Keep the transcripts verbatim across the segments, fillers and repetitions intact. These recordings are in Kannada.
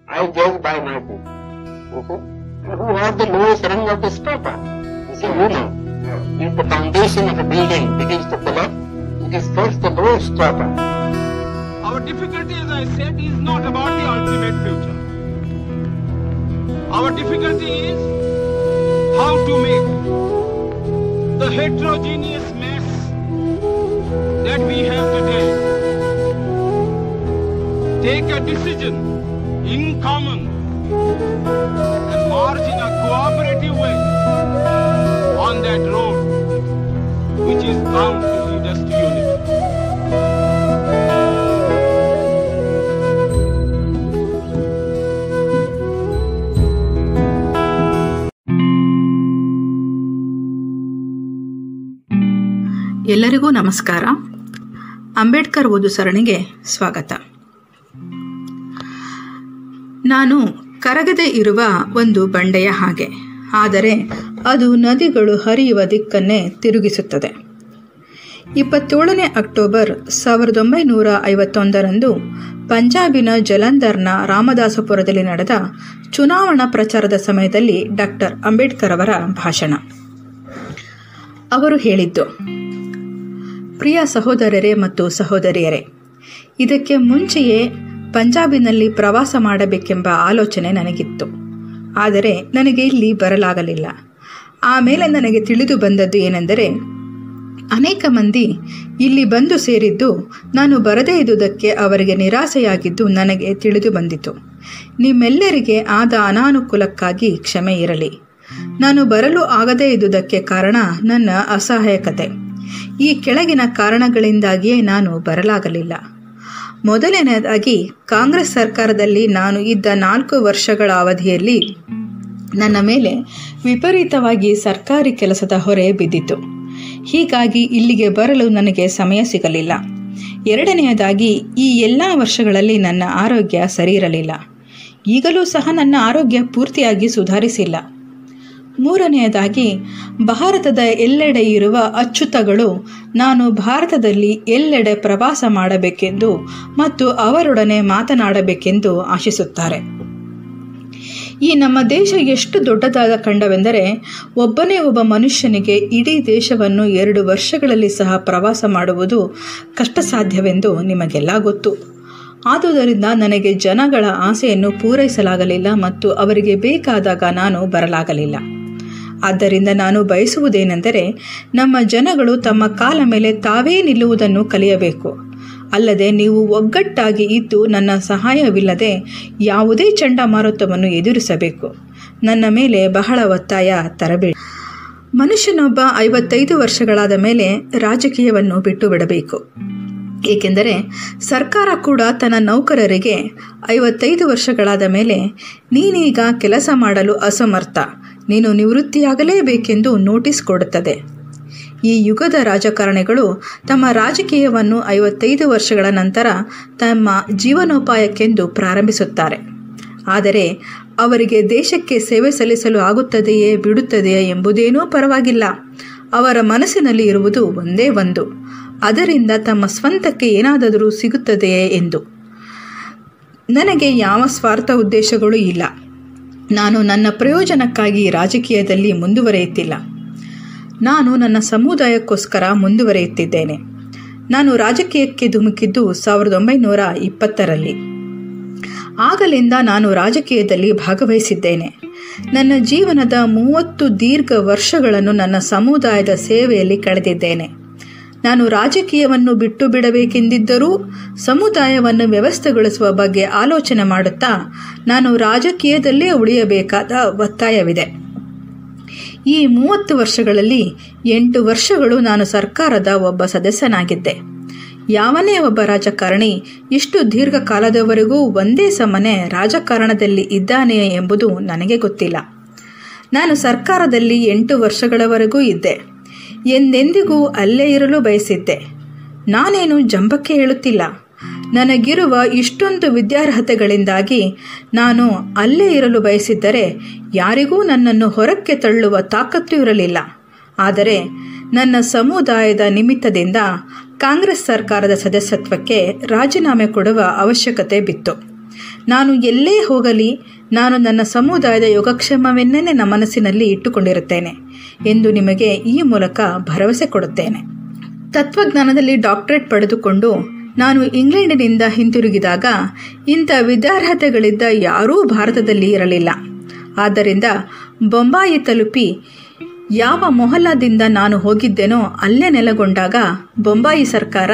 I judge by my book. You see? Who has the lowest rung of this paper? You see, you know, if the foundation of a building begins to collapse, it is first the lowest paper. Our difficulty, as I said, is not about the ultimate future. Our difficulty is how to make the heterogeneous mess that we have today take a decision in common and march in a cooperative way on that road which is bound to lead us to unity. ಎಲ್ಲರಿಗೂ ನಮಸ್ಕಾರ. ಅಂಬೇಡ್ಕರ್ ಓದು ಸರಣಿಗೆ ಸ್ವಾಗತ. ನಾನು ಕರಗದೆ ಇರುವ ಒಂದು ಬಂಡೆಯ ಹಾಗೆ, ಆದರೆ ಅದು ನದಿಗಳು ಹರಿಯುವ ದಿಕ್ಕನ್ನೇ ತಿರುಗಿಸುತ್ತದೆ. ಇಪ್ಪತ್ತೇಳನೇ ಅಕ್ಟೋಬರ್ ಸಾವಿರದ ಒಂಬೈನೂರ ಐವತ್ತೊಂದರಂದು ಪಂಜಾಬಿನ ಜಲಂಧರ್ನ ರಾಮದಾಸಪುರದಲ್ಲಿ ನಡೆದ ಚುನಾವಣಾ ಪ್ರಚಾರದ ಸಮಯದಲ್ಲಿ ಡಾಕ್ಟರ್ ಅಂಬೇಡ್ಕರ್ ಅವರ ಭಾಷಣ. ಅವರು ಹೇಳಿದ್ದು: ಪ್ರಿಯ ಸಹೋದರರೇ ಮತ್ತು ಸಹೋದರಿಯರೇ, ಇದಕ್ಕೆ ಮುಂಚೆಯೇ ಪಂಜಾಬಿನಲ್ಲಿ ಪ್ರವಾಸ ಮಾಡಬೇಕೆಂಬ ಆಲೋಚನೆ ನನಗಿತ್ತು. ಆದರೆ ನನಗೆ ಇಲ್ಲಿ ಬರಲಾಗಲಿಲ್ಲ. ಆಮೇಲೆ ನನಗೆ ತಿಳಿದು ಬಂದದ್ದು ಏನೆಂದರೆ, ಅನೇಕ ಮಂದಿ ಇಲ್ಲಿ ಬಂದು ಸೇರಿದ್ದು ನಾನು ಬರದೇ ಇದ್ದುದಕ್ಕೆ ಅವರಿಗೆ ನಿರಾಸೆಯಾಗಿದ್ದು ನನಗೆ ತಿಳಿದು ಬಂದಿತು. ನಿಮ್ಮೆಲ್ಲರಿಗೆ ಆದ ಅನಾನುಕೂಲಕ್ಕಾಗಿ ಕ್ಷಮೆ ಇರಲಿ. ನಾನು ಬರಲು ಆಗದೇ ಇದ್ದುದಕ್ಕೆ ಕಾರಣ ನನ್ನ ಅಸಹಾಯಕತೆ. ಈ ಕೆಳಗಿನ ಕಾರಣಗಳಿಂದಾಗಿಯೇ ನಾನು ಬರಲಾಗಲಿಲ್ಲ. ಮೊದಲನೆಯದಾಗಿ, ಕಾಂಗ್ರೆಸ್ ಸರ್ಕಾರದಲ್ಲಿ ನಾನು ಇದ್ದ ನಾಲ್ಕು ವರ್ಷಗಳ ಅವಧಿಯಲ್ಲಿ ನನ್ನ ಮೇಲೆ ವಿಪರೀತವಾಗಿ ಸರ್ಕಾರಿ ಕೆಲಸದ ಹೊರೆ ಬಿದ್ದಿತು. ಹೀಗಾಗಿ ಇಲ್ಲಿಗೆ ಬರಲು ನನಗೆ ಸಮಯ ಸಿಗಲಿಲ್ಲ. ಎರಡನೆಯದಾಗಿ, ಈ ಎಲ್ಲ ವರ್ಷಗಳಲ್ಲಿ ನನ್ನ ಆರೋಗ್ಯ ಸರಿಯಿರಲಿಲ್ಲ. ಈಗಲೂ ಸಹ ನನ್ನ ಆರೋಗ್ಯ ಪೂರ್ತಿಯಾಗಿ ಸುಧಾರಿಸಿಲ್ಲ. ಮೂರನೆಯದಾಗಿ, ಭಾರತದ ಎಲ್ಲೆಡೆ ಇರುವ ಅಚ್ಯುತಗಳು ನಾನು ಭಾರತದಲ್ಲಿ ಎಲ್ಲೆಡೆ ಪ್ರವಾಸ ಮಾಡಬೇಕೆಂದು ಮತ್ತು ಅವರೊಡನೆ ಮಾತನಾಡಬೇಕೆಂದು ಆಶಿಸುತ್ತಾರೆ. ಈ ನಮ್ಮ ದೇಶ ಎಷ್ಟು ದೊಡ್ಡದಾದ ಖಂಡವೆಂದರೆ, ಒಬ್ಬನೇ ಒಬ್ಬ ಮನುಷ್ಯನಿಗೆ ಇಡೀ ದೇಶವನ್ನು ಎರಡು ವರ್ಷಗಳಲ್ಲಿ ಸಹ ಪ್ರವಾಸ ಮಾಡುವುದು ಕಷ್ಟ ಸಾಧ್ಯವೆಂದು ನಿಮಗೆಲ್ಲ ಗೊತ್ತು. ಆದುದರಿಂದ ನನಗೆ ಜನಗಳ ಆಸೆಯನ್ನು ಪೂರೈಸಲಾಗಲಿಲ್ಲ ಮತ್ತು ಅವರಿಗೆ ಬೇಕಾದಾಗ ನಾನು ಬರಲಾಗಲಿಲ್ಲ. ಆದ್ದರಿಂದ ನಾನು ಬಯಸುವುದೇನೆಂದರೆ, ನಮ್ಮ ಜನಗಳು ತಮ್ಮ ಕಾಲ ಮೇಲೆ ತಾವೇ ನಿಲ್ಲುವುದನ್ನು ಕಲಿಯಬೇಕು. ಅಲ್ಲದೆ ನೀವು ಒಗ್ಗಟ್ಟಾಗಿ ಇದ್ದು ನನ್ನ ಸಹಾಯವಿಲ್ಲದೆ ಯಾವುದೇ ಚಂಡಮಾರುತವನ್ನು ಎದುರಿಸಬೇಕು. ನನ್ನ ಮೇಲೆ ಬಹಳ ಒತ್ತಾಯ ತರಬೇಡಿ. ಮನುಷ್ಯನೊಬ್ಬ ಐವತ್ತೈದು ವರ್ಷಗಳಾದ ಮೇಲೆ ರಾಜಕೀಯವನ್ನು ಬಿಟ್ಟು ಬಿಡಬೇಕು. ಏಕೆಂದರೆ ಸರ್ಕಾರ ಕೂಡ ತನ್ನ ನೌಕರರಿಗೆ ಐವತ್ತೈದು ವರ್ಷಗಳಾದ ಮೇಲೆ ನೀನೀಗ ಕೆಲಸ ಮಾಡಲು ಅಸಮರ್ಥ, ನೀನು ನಿವೃತ್ತಿಯಾಗಲೇಬೇಕೆಂದು ನೋಟಿಸ್ ಕೊಡುತ್ತದೆ. ಈ ಯುಗದ ರಾಜಕಾರಣಿಗಳು ತಮ್ಮ ರಾಜಕೀಯವನ್ನು ಐವತ್ತೈದು ವರ್ಷಗಳ ನಂತರ ತಮ್ಮ ಜೀವನೋಪಾಯಕ್ಕೆಂದು ಪ್ರಾರಂಭಿಸುತ್ತಾರೆ. ಆದರೆ ಅವರಿಗೆ ದೇಶಕ್ಕೆ ಸೇವೆ ಸಲ್ಲಿಸಲು ಆಗುತ್ತದೆಯೇ ಬಿಡುತ್ತದೆಯೇ ಎಂಬುದೇನೂ ಪರವಾಗಿಲ್ಲ. ಅವರ ಮನಸ್ಸಿನಲ್ಲಿ ಇರುವುದು ಒಂದೇ ಒಂದು, ಅದರಿಂದ ತಮ್ಮ ಸ್ವಂತಕ್ಕೆ ಏನಾದರೂ ಸಿಗುತ್ತದೆಯೇ ಎಂದು. ನನಗೆ ಯಾವ ಸ್ವಾರ್ಥ ಉದ್ದೇಶಗಳೂ ಇಲ್ಲ. ನಾನು ನನ್ನ ಪ್ರಯೋಜನಕ್ಕಾಗಿ ರಾಜಕೀಯದಲ್ಲಿ ಮುಂದುವರಿಯುತ್ತಿಲ್ಲ. ನಾನು ನನ್ನ ಸಮುದಾಯಕ್ಕೋಸ್ಕರ ಮುಂದುವರಿಯುತ್ತಿದ್ದೇನೆ. ನಾನು ರಾಜಕೀಯಕ್ಕೆ ಧುಮುಕಿದ್ದು ಸಾವಿರದ ಒಂಬೈನೂರ ಇಪ್ಪತ್ತರಲ್ಲಿ. ಆಗಲಿಂದ ನಾನು ರಾಜಕೀಯದಲ್ಲಿ ಭಾಗವಹಿಸಿದ್ದೇನೆ. ನನ್ನ ಜೀವನದ ಮೂವತ್ತು ದೀರ್ಘ ವರ್ಷಗಳನ್ನು ನನ್ನ ಸಮುದಾಯದ ಸೇವೆಯಲ್ಲಿ ಕಳೆದಿದ್ದೇನೆ. ನಾನು ರಾಜಕೀಯವನ್ನು ಬಿಟ್ಟು ಬಿಡಬೇಕೆಂದಿದ್ದರೂ ಸಮುದಾಯವನ್ನು ವ್ಯವಸ್ಥೆಗೊಳಿಸುವ ಬಗ್ಗೆ ಆಲೋಚನೆ ಮಾಡುತ್ತಾ ನಾನು ರಾಜಕೀಯದಲ್ಲೇ ಉಳಿಯಬೇಕಾದ ಒತ್ತಾಯವಿದೆ. ಈ ಮೂವತ್ತು ವರ್ಷಗಳಲ್ಲಿ ಎಂಟು ವರ್ಷಗಳು ನಾನು ಸರ್ಕಾರದ ಒಬ್ಬ ಸದಸ್ಯನಾಗಿದ್ದೆ. ಯಾವನೇ ಒಬ್ಬ ರಾಜಕಾರಣಿ ಇಷ್ಟು ದೀರ್ಘಕಾಲದವರೆಗೂ ಒಂದೇ ಸಮನೆ ರಾಜಕಾರಣದಲ್ಲಿ ಇದ್ದಾನೆಯೇ ಎಂಬುದು ನನಗೆ ಗೊತ್ತಿಲ್ಲ. ನಾನು ಸರ್ಕಾರದಲ್ಲಿ ಎಂಟು ವರ್ಷಗಳವರೆಗೂ ಇದ್ದೆ. ಎಂದೆಂದಿಗೂ ಅಲ್ಲೇ ಇರಲು ಬಯಸಿದ್ದೆ. ನಾನೇನು ಜಂಬಕ್ಕೆ ಹೇಳುತ್ತಿಲ್ಲ. ನನಗಿರುವ ಇಷ್ಟೊಂದು ವಿದ್ಯಾರ್ಹತೆಗಳಿಂದಾಗಿ ನಾನು ಅಲ್ಲೇ ಇರಲು ಬಯಸಿದ್ದರೆ ಯಾರಿಗೂ ನನ್ನನ್ನು ಹೊರಕ್ಕೆ ತಳ್ಳುವ ತಾಕತ್ತು ಇರಲಿಲ್ಲ. ಆದರೆ ನನ್ನ ಸಮುದಾಯದ ನಿಮಿತ್ತದಿಂದ ಕಾಂಗ್ರೆಸ್ ಸರ್ಕಾರದ ಸದಸ್ಯತ್ವಕ್ಕೆ ರಾಜೀನಾಮೆ ಕೊಡುವ ಅವಶ್ಯಕತೆ ಬಿತ್ತು. ನಾನು ಎಲ್ಲೇ ಹೋಗಲಿ ನಾನು ನನ್ನ ಸಮುದಾಯದ ಯೋಗಕ್ಷೇಮವನ್ನೇ ನನ್ನ ಮನಸ್ಸಿನಲ್ಲಿ ಇಟ್ಟುಕೊಂಡಿರುತ್ತೇನೆ ಎಂದು ನಿಮಗೆ ಈ ಮೂಲಕ ಭರವಸೆ ಕೊಡುತ್ತೇನೆ. ತತ್ವಜ್ಞಾನದಲ್ಲಿ ಡಾಕ್ಟರೇಟ್ ಪಡೆದುಕೊಂಡು ನಾನು ಇಂಗ್ಲೆಂಡಿನಿಂದ ಹಿಂತಿರುಗಿದಾಗ ಇಂಥ ವಿದ್ಯಾರ್ಹತೆಗಳಿದ್ದ ಯಾರೂ ಭಾರತದಲ್ಲಿ ಇರಲಿಲ್ಲ. ಆದ್ದರಿಂದ ಬೊಂಬಾಯಿ ತಲುಪಿ ಯಾವ ಮೊಹಲ್ಲಾದಿಂದ ನಾನು ಹೋಗಿದ್ದೇನೋ ಅಲ್ಲೇ ನೆಲೆಗೊಂಡಾಗ ಬೊಂಬಾಯಿ ಸರ್ಕಾರ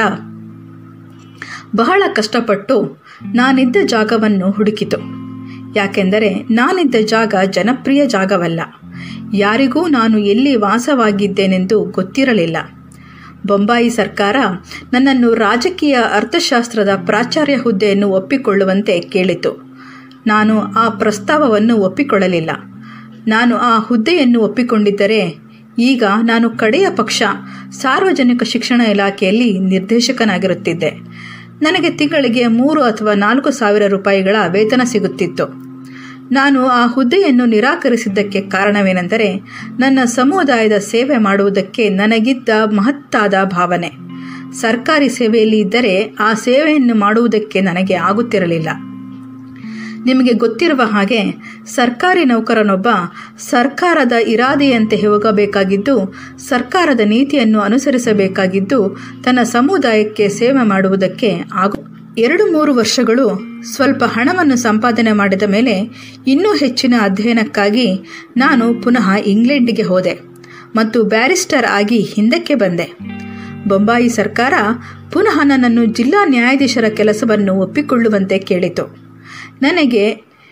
ಬಹಳ ಕಷ್ಟಪಟ್ಟು ನಾನಿದ್ದ ಜಾಗವನ್ನು ಹುಡುಕಿತು. ಯಾಕೆಂದರೆ ನಾನಿದ್ದ ಜಾಗ ಜನಪ್ರಿಯ ಜಾಗವಲ್ಲ. ಯಾರಿಗೂ ನಾನು ಎಲ್ಲಿ ವಾಸವಾಗಿದ್ದೇನೆಂದು ಗೊತ್ತಿರಲಿಲ್ಲ. ಬೊಂಬಾಯಿ ಸರ್ಕಾರ ನನ್ನನ್ನು ರಾಜಕೀಯ ಅರ್ಥಶಾಸ್ತ್ರದ ಪ್ರಾಚಾರ್ಯ ಹುದ್ದೆಯನ್ನು ಒಪ್ಪಿಕೊಳ್ಳುವಂತೆ ಕೇಳಿತು. ನಾನು ಆ ಪ್ರಸ್ತಾವವನ್ನು ಒಪ್ಪಿಕೊಳ್ಳಲಿಲ್ಲ. ನಾನು ಆ ಹುದ್ದೆಯನ್ನು ಒಪ್ಪಿಕೊಂಡಿದ್ದರೆ ಈಗ ನಾನು ಕಡೆಯ ಪಕ್ಷ ಸಾರ್ವಜನಿಕ ಶಿಕ್ಷಣ ಇಲಾಖೆಯಲ್ಲಿ ನಿರ್ದೇಶಕನಾಗಿರುತ್ತಿದ್ದೆ. ನನಗೆ ತಿಂಗಳಿಗೆ ಮೂರು ಅಥವಾ ನಾಲ್ಕು ಸಾವಿರ ರೂಪಾಯಿಗಳ ವೇತನ ಸಿಗುತ್ತಿತ್ತು. ನಾನು ಆ ಹುದ್ದೆಯನ್ನು ನಿರಾಕರಿಸಿದ್ದಕ್ಕೆ ಕಾರಣವೇನೆಂದರೆ ನನ್ನ ಸಮುದಾಯದ ಸೇವೆ ಮಾಡುವುದಕ್ಕೆ ನನಗಿದ್ದ ಮಹತ್ತಾದ ಭಾವನೆ. ಸರ್ಕಾರಿ ಸೇವೆಯಲ್ಲಿ ಇದ್ದರೆ ಆ ಸೇವೆಯನ್ನು ಮಾಡುವುದಕ್ಕೆ ನನಗೆ ಆಗುತ್ತಿರಲಿಲ್ಲ. ನಿಮಗೆ ಗೊತ್ತಿರುವ ಹಾಗೆ ಸರ್ಕಾರಿ ನೌಕರನೊಬ್ಬ ಸರ್ಕಾರದ ಇರಾದೆಯಂತೆ ಹೋಗಬೇಕಾಗಿದ್ದು, ಸರ್ಕಾರದ ನೀತಿಯನ್ನು ಅನುಸರಿಸಬೇಕಾಗಿದ್ದು, ತನ್ನ ಸಮುದಾಯಕ್ಕೆ ಸೇವೆ ಮಾಡುವುದಕ್ಕೆ ಆಗು ಎರಡು ಮೂರು ವರ್ಷಗಳು ಸ್ವಲ್ಪ ಹಣವನ್ನು ಸಂಪಾದನೆ ಮಾಡಿದ ಮೇಲೆ ಇನ್ನೂ ಹೆಚ್ಚಿನ ಅಧ್ಯಯನಕ್ಕಾಗಿ ನಾನು ಪುನಃ ಇಂಗ್ಲೆಂಡಿಗೆ ಹೋದೆ ಮತ್ತು ಬ್ಯಾರಿಸ್ಟರ್ ಆಗಿ ಹಿಂದಕ್ಕೆ ಬಂದೆ. ಬೊಂಬಾಯಿ ಸರ್ಕಾರ ಪುನಃ ನನ್ನನ್ನು ಜಿಲ್ಲಾ ನ್ಯಾಯಾಧೀಶರ ಕೆಲಸವನ್ನು ಒಪ್ಪಿಕೊಳ್ಳುವಂತೆ ಕೇಳಿತು. ನನಗೆ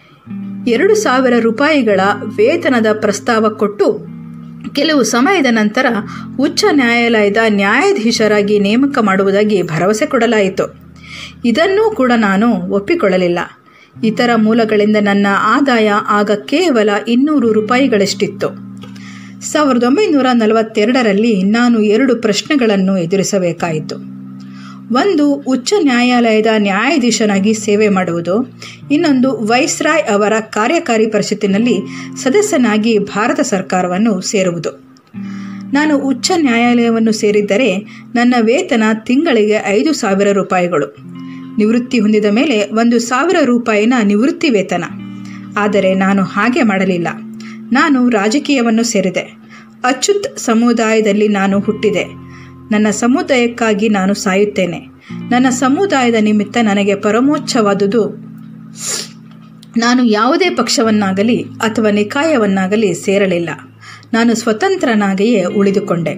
ಎರಡು ಸಾವಿರ ರೂಪಾಯಿಗಳ ವೇತನದ ಪ್ರಸ್ತಾವ ಕೊಟ್ಟು ಕೆಲವು ಸಮಯದ ನಂತರ ಉಚ್ಚ ನ್ಯಾಯಾಲಯದ ನ್ಯಾಯಾಧೀಶರಾಗಿ ನೇಮಕ ಮಾಡುವುದಾಗಿ ಭರವಸೆ ಕೊಡಲಾಯಿತು. ಇದನ್ನೂ ಕೂಡ ನಾನು ಒಪ್ಪಿಕೊಳ್ಳಲಿಲ್ಲ. ಇತರ ಮೂಲಗಳಿಂದ ನನ್ನ ಆದಾಯ ಆಗ ಕೇವಲ ಇನ್ನೂರು ರೂಪಾಯಿಗಳಷ್ಟಿತ್ತು. ಸಾವಿರದ ಒಂಬೈನೂರ ನಲವತ್ತೆರಡರಲ್ಲಿ ನಾನು ಎರಡು ಪ್ರಶ್ನೆಗಳನ್ನು ಎದುರಿಸಬೇಕಾಯಿತು. ಒಂದು, ಉಚ್ಚ ನ್ಯಾಯಾಲಯದ ನ್ಯಾಯಾಧೀಶನಾಗಿ ಸೇವೆ ಮಾಡುವುದು. ಇನ್ನೊಂದು, ವೈಸ್ರಾಯ್ ಅವರ ಕಾರ್ಯಕಾರಿ ಪರಿಷತ್ತಿನಲ್ಲಿ ಸದಸ್ಯನಾಗಿ ಭಾರತ ಸರ್ಕಾರವನ್ನು ಸೇರುವುದು. ನಾನು ಉಚ್ಚ ನ್ಯಾಯಾಲಯವನ್ನು ಸೇರಿದ್ದರೆ ನನ್ನ ವೇತನ ತಿಂಗಳಿಗೆ ಐದು ಸಾವಿರ ರೂಪಾಯಿಗಳು. ನಿವೃತ್ತಿ ಹೊಂದಿದ ಮೇಲೆ ಒಂದು ಸಾವಿರ ರೂಪಾಯಿನ ನಿವೃತ್ತಿ ವೇತನ. ಆದರೆ ನಾನು ಹಾಗೆ ಮಾಡಲಿಲ್ಲ. ನಾನು ರಾಜಕೀಯವನ್ನು ಸೇರಿದೆ. ಅಚ್ಯುತ್ ಸಮುದಾಯದಲ್ಲಿ ನಾನು ಹುಟ್ಟಿದೆ. ನನ್ನ ಸಮುದಾಯಕ್ಕಾಗಿ ನಾನು ಸಾಯುತ್ತೇನೆ. ನನ್ನ ಸಮುದಾಯದ ನಿಮಿತ್ತ ನನಗೆ ಪರಮೋಚ್ಚವಾದುದು. ನಾನು ಯಾವುದೇ ಪಕ್ಷವನ್ನಾಗಲಿ ಅಥವಾ ನಿಕಾಯವನ್ನಾಗಲಿ ಸೇರಲಿಲ್ಲ. ನಾನು ಸ್ವತಂತ್ರನಾಗಿಯೇ ಉಳಿದುಕೊಂಡೆ.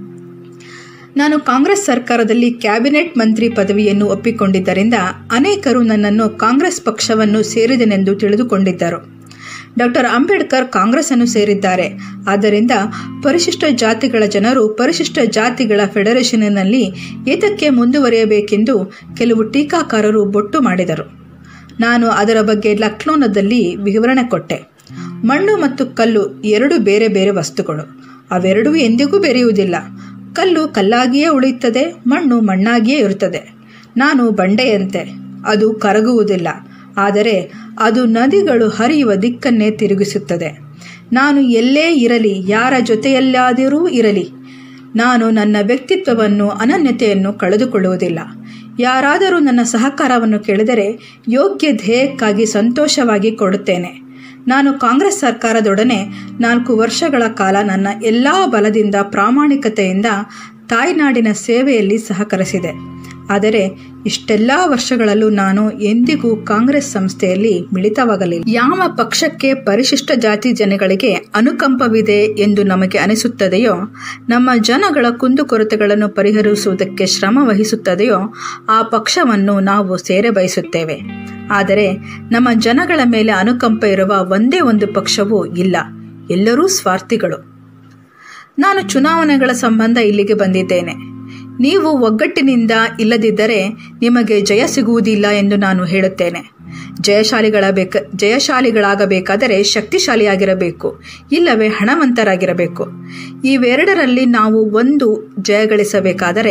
ನಾನು ಕಾಂಗ್ರೆಸ್ ಸರ್ಕಾರದಲ್ಲಿ ಕ್ಯಾಬಿನೆಟ್ ಮಂತ್ರಿ ಪದವಿಯನ್ನು ಒಪ್ಪಿಕೊಂಡಿದ್ದರಿಂದ ಅನೇಕರು ನನ್ನನ್ನು ಕಾಂಗ್ರೆಸ್ ಪಕ್ಷವನ್ನು ಸೇರಿದೆನೆಂದು ತಿಳಿದುಕೊಂಡಿದ್ದರು. ಡಾಕ್ಟರ್ ಅಂಬೇಡ್ಕರ್ ಕಾಂಗ್ರೆಸ್ ಅನ್ನು ಸೇರಿದ್ದಾರೆ. ಆದ್ದರಿಂದ ಪರಿಶಿಷ್ಟ ಜಾತಿಗಳ ಜನರು ಪರಿಶಿಷ್ಟ ಜಾತಿಗಳ ಫೆಡರೇಷನ್ನಲ್ಲಿ ಏತಕ್ಕೆ ಮುಂದುವರಿಯಬೇಕೆಂದು ಕೆಲವು ಟೀಕಾಕಾರರು ಬೊಟ್ಟು ಮಾಡಿದರು. ನಾನು ಅದರ ಬಗ್ಗೆ ಲಕ್ನೋದಲ್ಲಿ ವಿವರಣೆ ಕೊಟ್ಟೆ. ಮಣ್ಣು ಮತ್ತು ಕಲ್ಲು ಎರಡು ಬೇರೆ ಬೇರೆ ವಸ್ತುಗಳು. ಅವೆರಡೂ ಎಂದಿಗೂ ಬೆರೆಯುವುದಿಲ್ಲ. ಕಲ್ಲು ಕಲ್ಲಾಗಿಯೇ ಉಳಿಯುತ್ತದೆ, ಮಣ್ಣು ಮಣ್ಣಾಗಿಯೇ ಇರುತ್ತದೆ. ನಾನು ಬಂಡೆಯಂತೆ, ಅದು ಕರಗುವುದಿಲ್ಲ. ಆದರೆ ಅದು ನದಿಗಳು ಹರಿಯುವ ದಿಕ್ಕನ್ನೇ ತಿರುಗಿಸುತ್ತದೆ. ನಾನು ಎಲ್ಲೇ ಇರಲಿ, ಯಾರ ಜೊತೆಯಲ್ಲಾದರೂ ಇರಲಿ, ನಾನು ನನ್ನ ವ್ಯಕ್ತಿತ್ವವನ್ನು ಅನನ್ಯತೆಯನ್ನು ಕಳೆದುಕೊಳ್ಳುವುದಿಲ್ಲ. ಯಾರಾದರೂ ನನ್ನ ಸಹಕಾರವನ್ನು ಕೇಳಿದರೆ ಯೋಗ್ಯ ಧ್ಯೇಯಕ್ಕಾಗಿ ಸಂತೋಷವಾಗಿ ಕೊಡುತ್ತೇನೆ. ನಾನು ಕಾಂಗ್ರೆಸ್ ಸರ್ಕಾರದೊಡನೆ ನಾಲ್ಕು ವರ್ಷಗಳ ಕಾಲ ನನ್ನ ಎಲ್ಲ ಬಲದಿಂದ ಪ್ರಾಮಾಣಿಕತೆಯಿಂದ ತಾಯ್ನಾಡಿನ ಸೇವೆಯಲ್ಲಿ ಸಹಕರಿಸಿದೆ. ಆದರೆ ಇಷ್ಟೆಲ್ಲ ವರ್ಷಗಳಲ್ಲೂ ನಾನು ಎಂದಿಗೂ ಕಾಂಗ್ರೆಸ್ ಸಂಸ್ಥೆಯಲ್ಲಿ ಮಿಳಿತವಾಗಲಿಲ್ಲ. ಯಾವ ಪಕ್ಷಕ್ಕೆ ಪರಿಶಿಷ್ಟ ಜಾತಿ ಜನಗಳಿಗೆ ಅನುಕಂಪವಿದೆ ಎಂದು ನಮಗೆ ಅನಿಸುತ್ತದೆಯೋ, ನಮ್ಮ ಜನಗಳ ಕುಂದುಕೊರತೆಗಳನ್ನು ಪರಿಹರಿಸುವುದಕ್ಕೆ ಶ್ರಮ ವಹಿಸುತ್ತದೆಯೋ ಆ ಪಕ್ಷವನ್ನು ನಾವು ಸೇರೆ ಬಯಸುತ್ತೇವೆ. ಆದರೆ ನಮ್ಮ ಜನಗಳ ಮೇಲೆ ಅನುಕಂಪ ಇರುವ ಒಂದೇ ಒಂದು ಪಕ್ಷವೂ ಇಲ್ಲ. ಎಲ್ಲರೂ ಸ್ವಾರ್ಥಿಗಳು. ನಾನು ಚುನಾವಣೆಗಳ ಸಂಬಂಧ ಇಲ್ಲಿಗೆ ಬಂದಿದ್ದೇನೆ. ನೀವು ಒಗ್ಗಟ್ಟಿನಿಂದ ಇಲ್ಲದಿದ್ದರೆ ನಿಮಗೆ ಜಯ ಸಿಗುವುದಿಲ್ಲ ಎಂದು ನಾನು ಹೇಳುತ್ತೇನೆ. ಜಯಶಾಲಿಗಳ ಬೇಕ ಜಯಶಾಲಿಗಳಾಗಬೇಕಾದರೆ ಶಕ್ತಿಶಾಲಿಯಾಗಿರಬೇಕು, ಇಲ್ಲವೇ ಹಣವಂತರಾಗಿರಬೇಕು. ಇವೆರಡರಲ್ಲಿ ನಾವು ಒಂದು ಜಯಗಳಿಸಬೇಕಾದರೆ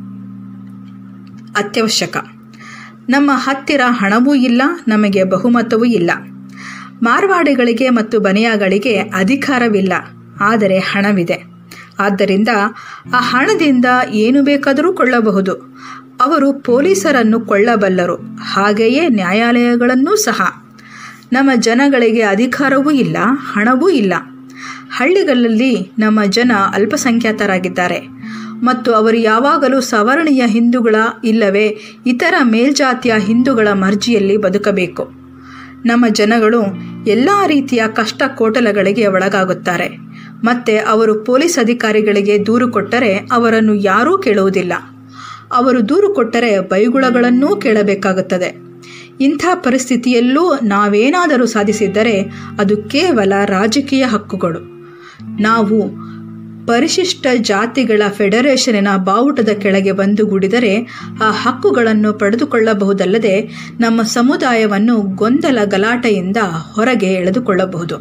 ಅತ್ಯವಶ್ಯಕ. ನಮ್ಮ ಹತ್ತಿರ ಹಣವೂ ಇಲ್ಲ, ನಮಗೆ ಬಹುಮತವೂ ಇಲ್ಲ. ಮಾರ್ವಾಡಿಗಳಿಗೆ ಮತ್ತು ಬನಿಯಾಗಳಿಗೆ ಅಧಿಕಾರವಿಲ್ಲ, ಆದರೆ ಹಣವಿದೆ. ಆದ್ದರಿಂದ ಆ ಹಣದಿಂದ ಏನು ಬೇಕಾದರೂ ಕೊಳ್ಳಬಹುದು. ಅವರು ಪೊಲೀಸರನ್ನು ಕೊಳ್ಳಬಲ್ಲರು, ಹಾಗೆಯೇ ನ್ಯಾಯಾಲಯಗಳನ್ನೂ ಸಹ. ನಮ್ಮ ಜನಗಳಿಗೆ ಅಧಿಕಾರವೂ ಇಲ್ಲ, ಹಣವೂ ಇಲ್ಲ. ಹಳ್ಳಿಗಳಲ್ಲಿ ನಮ್ಮ ಜನ ಅಲ್ಪಸಂಖ್ಯಾತರಾಗಿದ್ದಾರೆ ಮತ್ತು ಅವರು ಯಾವಾಗಲೂ ಸವರ್ಣೀಯ ಹಿಂದೂಗಳ ಇಲ್ಲವೇ ಇತರ ಮೇಲ್ಜಾತಿಯ ಹಿಂದೂಗಳ ಮರ್ಜಿಯಲ್ಲಿ ಬದುಕಬೇಕು. ನಮ್ಮ ಜನಗಳು ಎಲ್ಲ ರೀತಿಯ ಕಷ್ಟ ಕೋಟಲಗಳಿಗೆ ಒಳಗಾಗುತ್ತಾರೆ. ಮತ್ತು ಅವರು ಪೊಲೀಸ್ ಅಧಿಕಾರಿಗಳಿಗೆ ದೂರು ಕೊಟ್ಟರೆ ಅವರನ್ನು ಯಾರೂ ಕೇಳುವುದಿಲ್ಲ. ಅವರು ದೂರು ಕೊಟ್ಟರೆ ಬೈಗುಳಗಳನ್ನೂ ಕೇಳಬೇಕಾಗುತ್ತದೆ. ಇಂಥ ಪರಿಸ್ಥಿತಿಯಲ್ಲೂ ನಾವೇನಾದರೂ ಸಾಧಿಸಿದ್ದರೆ ಅದು ಕೇವಲ ರಾಜಕೀಯ ಹಕ್ಕುಗಳು. ನಾವು ಪರಿಶಿಷ್ಟ ಜಾತಿಗಳ ಫೆಡರೇಷನಿನ ಬಾವುಟದ ಕೆಳಗೆ ಬಂದುಗೂಡಿದರೆ ಆ ಹಕ್ಕುಗಳನ್ನು ಪಡೆದುಕೊಳ್ಳಬಹುದಲ್ಲದೆ ನಮ್ಮ ಸಮುದಾಯವನ್ನು ಗೊಂದಲ ಗಲಾಟೆಯಿಂದ ಹೊರಗೆ ಎಳೆದುಕೊಳ್ಳಬಹುದು.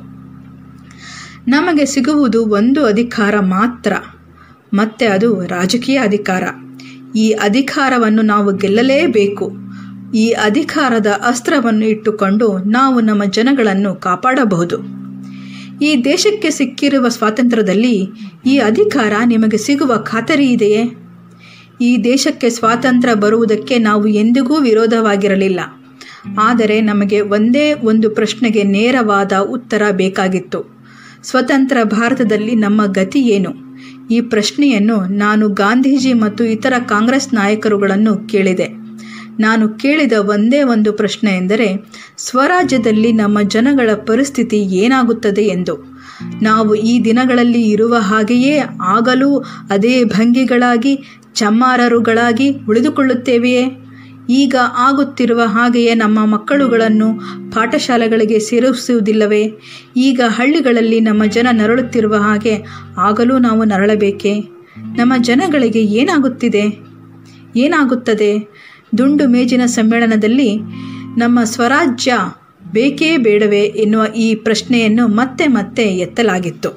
ನಮಗೆ ಸಿಗುವುದು ಒಂದು ಅಧಿಕಾರ ಮಾತ್ರ, ಮತ್ತೆ ಅದು ರಾಜಕೀಯ ಅಧಿಕಾರ. ಈ ಅಧಿಕಾರವನ್ನು ನಾವು ಗೆಲ್ಲಲೇಬೇಕು. ಈ ಅಧಿಕಾರದ ಅಸ್ತ್ರವನ್ನು ಇಟ್ಟುಕೊಂಡು ನಾವು ನಮ್ಮ ಜನಗಳನ್ನು ಕಾಪಾಡಬಹುದು. ಈ ದೇಶಕ್ಕೆ ಸಿಕ್ಕಿರುವ ಸ್ವಾತಂತ್ರ್ಯದಲ್ಲಿ ಈ ಅಧಿಕಾರ ನಿಮಗೆ ಸಿಗುವ ಖಾತರಿ ಇದೆಯೇ? ಈ ದೇಶಕ್ಕೆ ಸ್ವಾತಂತ್ರ್ಯ ಬರುವುದಕ್ಕೆ ನಾವು ಎಂದಿಗೂ ವಿರೋಧವಾಗಿರಲಿಲ್ಲ. ಆದರೆ ನಮಗೆ ಒಂದೇ ಒಂದು ಪ್ರಶ್ನೆಗೆ ನೇರವಾದ ಉತ್ತರ ಬೇಕಾಗಿತ್ತು. ಸ್ವತಂತ್ರ ಭಾರತದಲ್ಲಿ ನಮ್ಮ ಗತಿ ಏನು? ಈ ಪ್ರಶ್ನೆಯನ್ನು ನಾನು ಗಾಂಧೀಜಿ ಮತ್ತು ಇತರ ಕಾಂಗ್ರೆಸ್ ನಾಯಕರುಗಳನ್ನು ಕೇಳಿದೆ. ನಾನು ಕೇಳಿದ ಒಂದೇ ಒಂದು ಪ್ರಶ್ನೆ ಎಂದರೆ, ಸ್ವರಾಜ್ಯದಲ್ಲಿ ನಮ್ಮ ಜನಗಳ ಪರಿಸ್ಥಿತಿ ಏನಾಗುತ್ತದೆ ಎಂದು. ನಾವು ಈ ದಿನಗಳಲ್ಲಿ ಇರುವ ಹಾಗೆಯೇ ಆಗಲೂ ಅದೇ ಭಂಗಿಗಳಾಗಿ ಚಮ್ಮಾರರುಗಳಾಗಿ ಉಳಿದುಕೊಳ್ಳುತ್ತೇವೆಯೇ? ಈಗ ಆಗುತ್ತಿರುವ ಹಾಗೆಯೇ ನಮ್ಮ ಮಕ್ಕಳುಗಳನ್ನು ಪಾಠಶಾಲೆಗಳಿಗೆ ಸೇರಿಸುವುದಿಲ್ಲವೇ? ಈಗ ಹಳ್ಳಿಗಳಲ್ಲಿ ನಮ್ಮ ಜನ ನರಳುತ್ತಿರುವ ಹಾಗೆ ಆಗಲೂ ನಾವು ನರಳಬೇಕೇ? ನಮ್ಮ ಜನಗಳಿಗೆ ಏನಾಗುತ್ತಿದೆ ಏನಾಗುತ್ತದೆ? ದುಂಡು ಮೇಜಿನ ಸಮ್ಮೇಳನದಲ್ಲಿ ನಮ್ಮ ಸ್ವರಾಜ್ಯ ಬೇಕೇ ಬೇಡವೇ ಎನ್ನುವ ಈ ಪ್ರಶ್ನೆಯನ್ನು ಮತ್ತೆ ಮತ್ತೆ ಎತ್ತಲಾಗಿತ್ತು.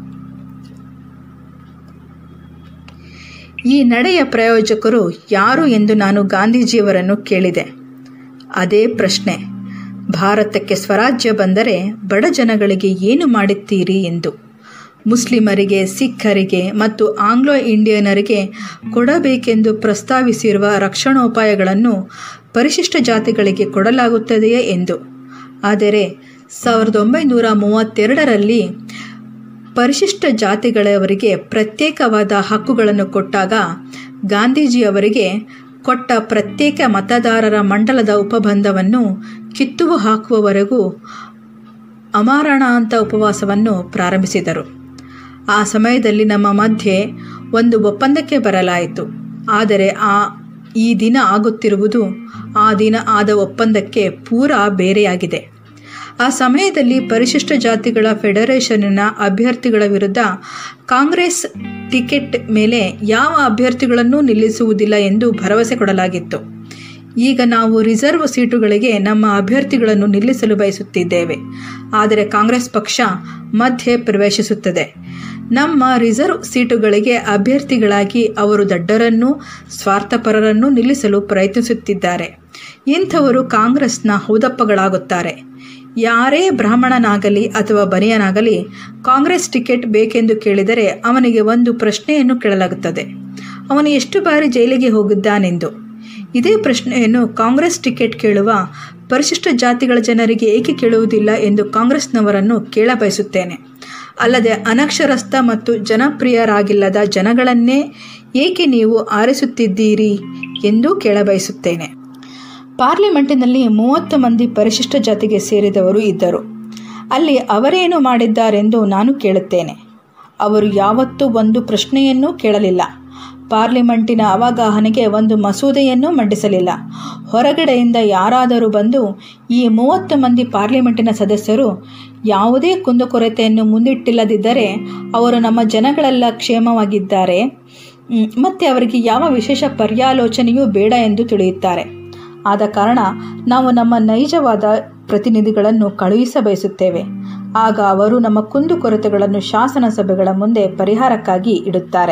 ಈ ನಡೆಯ ಪ್ರಾಯೋಜಕರು ಯಾರು ಎಂದು ನಾನು ಗಾಂಧೀಜಿಯವರನ್ನು ಕೇಳಿದೆ. ಅದೇ ಪ್ರಶ್ನೆ, ಭಾರತಕ್ಕೆ ಸ್ವರಾಜ್ಯ ಬಂದರೆ ಬಡ ಜನಗಳಿಗೆ ಏನು ಮಾಡುತ್ತೀರಿ ಎಂದು. ಮುಸ್ಲಿಮರಿಗೆ, ಸಿಖ್ಖರಿಗೆ ಮತ್ತು ಆಂಗ್ಲೋ ಇಂಡಿಯನರಿಗೆ ಕೊಡಬೇಕೆಂದು ಪ್ರಸ್ತಾವಿಸಿರುವ ರಕ್ಷಣೋಪಾಯಗಳನ್ನು ಪರಿಶಿಷ್ಟ ಜಾತಿಗಳಿಗೆ ಕೊಡಲಾಗುತ್ತದೆಯೇ ಎಂದು. ಆದರೆ ಸಾವಿರದ ಒಂಬೈನೂರ ಮೂವತ್ತೆರಡರಲ್ಲಿ ಪರಿಶಿಷ್ಟ ಜಾತಿಗಳವರಿಗೆ ಪ್ರತ್ಯೇಕವಾದ ಹಕ್ಕುಗಳನ್ನು ಕೊಟ್ಟಾಗ ಗಾಂಧೀಜಿಯವರಿಗೆ ಕೊಟ್ಟ ಪ್ರತ್ಯೇಕ ಮತದಾರರ ಮಂಡಲದ ಉಪಬಂಧವನ್ನು ಕಿತ್ತುವು ಹಾಕುವವರೆಗೂ ಅಮರಣಾಂತ ಉಪವಾಸವನ್ನು ಪ್ರಾರಂಭಿಸಿದರು. ಆ ಸಮಯದಲ್ಲಿ ನಮ್ಮ ಮಧ್ಯೆ ಒಂದು ಒಪ್ಪಂದಕ್ಕೆ ಬರಲಾಯಿತು. ಆದರೆ ಆ ಈ ದಿನ ಆಗುತ್ತಿರುವುದು ಆ ದಿನ ಆದ ಒಪ್ಪಂದಕ್ಕೆ ಪೂರಾ ಬೇರೆಯಾಗಿದೆ. ಆ ಸಮಯದಲ್ಲಿ ಪರಿಶಿಷ್ಟ ಜಾತಿಗಳ ಫೆಡರೇಷನ್ನಿನ ಅಭ್ಯರ್ಥಿಗಳ ವಿರುದ್ಧ ಕಾಂಗ್ರೆಸ್ ಟಿಕೆಟ್ ಮೇಲೆ ಯಾವ ಅಭ್ಯರ್ಥಿಗಳನ್ನೂ ನಿಲ್ಲಿಸುವುದಿಲ್ಲ ಎಂದು ಭರವಸೆ ಕೊಡಲಾಗಿತ್ತು. ಈಗ ನಾವು ರಿಸರ್ವ್ ಸೀಟುಗಳಿಗೆ ನಮ್ಮ ಅಭ್ಯರ್ಥಿಗಳನ್ನು ನಿಲ್ಲಿಸಲು ಬಯಸುತ್ತಿದ್ದೇವೆ. ಆದರೆ ಕಾಂಗ್ರೆಸ್ ಪಕ್ಷ ಮಧ್ಯೆ ಪ್ರವೇಶಿಸುತ್ತದೆ. ನಮ್ಮ ರಿಸರ್ವ್ ಸೀಟುಗಳಿಗೆ ಅಭ್ಯರ್ಥಿಗಳಾಗಿ ಅವರು ದಡ್ಡರನ್ನೂ ಸ್ವಾರ್ಥಪರರನ್ನೂ ನಿಲ್ಲಿಸಲು ಪ್ರಯತ್ನಿಸುತ್ತಿದ್ದಾರೆ. ಇಂಥವರು ಕಾಂಗ್ರೆಸ್ನ ಹೌದಪ್ಪಗಳಾಗುತ್ತಾರೆ. ಯಾರೇ ಬ್ರಾಹ್ಮಣನಾಗಲಿ ಅಥವಾ ಬನಿಯನಾಗಲಿ ಕಾಂಗ್ರೆಸ್ ಟಿಕೆಟ್ ಬೇಕೆಂದು ಕೇಳಿದರೆ ಅವನಿಗೆ ಒಂದು ಪ್ರಶ್ನೆಯನ್ನು ಕೇಳಲಾಗುತ್ತದೆ, ಅವನು ಎಷ್ಟು ಬಾರಿ ಜೈಲಿಗೆ ಹೋಗಿದ್ದಾನೆಂದು. ಇದೇ ಪ್ರಶ್ನೆಯನ್ನು ಕಾಂಗ್ರೆಸ್ ಟಿಕೆಟ್ ಕೇಳುವ ಪರಿಶಿಷ್ಟ ಜಾತಿಗಳ ಜನರಿಗೆ ಏಕೆ ಕೇಳುವುದಿಲ್ಲ ಎಂದು ಕಾಂಗ್ರೆಸ್ನವರನ್ನು ಕೇಳಬಯಸುತ್ತೇನೆ. ಅಲ್ಲದೆ ಅನಕ್ಷರಸ್ಥ ಮತ್ತು ಜನಪ್ರಿಯರಾಗಿಲ್ಲದ ಜನಗಳನ್ನೇ ಏಕೆ ನೀವು ಆರಿಸುತ್ತಿದ್ದೀರಿ ಎಂದೂ ಕೇಳಬಯಸುತ್ತೇನೆ. ಪಾರ್ಲಿಮೆಂಟಿನಲ್ಲಿ ಮೂವತ್ತು ಮಂದಿ ಪರಿಶಿಷ್ಟ ಜಾತಿಗೆ ಸೇರಿದವರು ಇದ್ದರು. ಅಲ್ಲಿ ಅವರೇನು ಮಾಡಿದ್ದಾರೆಂದು ನಾನು ಕೇಳುತ್ತೇನೆ. ಅವರು ಯಾವತ್ತೂ ಒಂದು ಪ್ರಶ್ನೆಯನ್ನೂ ಕೇಳಲಿಲ್ಲ. ಪಾರ್ಲಿಮೆಂಟಿನ ಅವಗಾಹನೆಗೆ ಒಂದು ಮಸೂದೆಯನ್ನೂ ಮಂಡಿಸಲಿಲ್ಲ. ಹೊರಗಡೆಯಿಂದ ಯಾರಾದರೂ ಬಂದು ಈ ಮೂವತ್ತು ಮಂದಿ ಪಾರ್ಲಿಮೆಂಟಿನ ಸದಸ್ಯರು ಯಾವುದೇ ಕುಂದುಕೊರತೆಯನ್ನು ಮುಂದಿಟ್ಟಿಲ್ಲದಿದ್ದರೆ ಅವರು ನಮ್ಮ ಜನಗಳೆಲ್ಲ ಕ್ಷೇಮವಾಗಿದ್ದಾರೆ ಮತ್ತು ಅವರಿಗೆ ಯಾವ ವಿಶೇಷ ಪರ್ಯಾಲೋಚನೆಯೂ ಬೇಡ ಎಂದು ತಿಳಿಯುತ್ತಾರೆ. ಆದ ಕಾರಣ ನಾವು ನಮ್ಮ ನೈಜವಾದ ಪ್ರತಿನಿಧಿಗಳನ್ನು ಕಳುಹಿಸ ಬಯಸುತ್ತೇವೆ. ಆಗ ಅವರು ನಮ್ಮ ಕುಂದುಕೊರತೆಗಳನ್ನು ಶಾಸನ ಸಭೆಗಳ ಮುಂದೆ ಪರಿಹಾರಕ್ಕಾಗಿ ಇಡುತ್ತಾರೆ.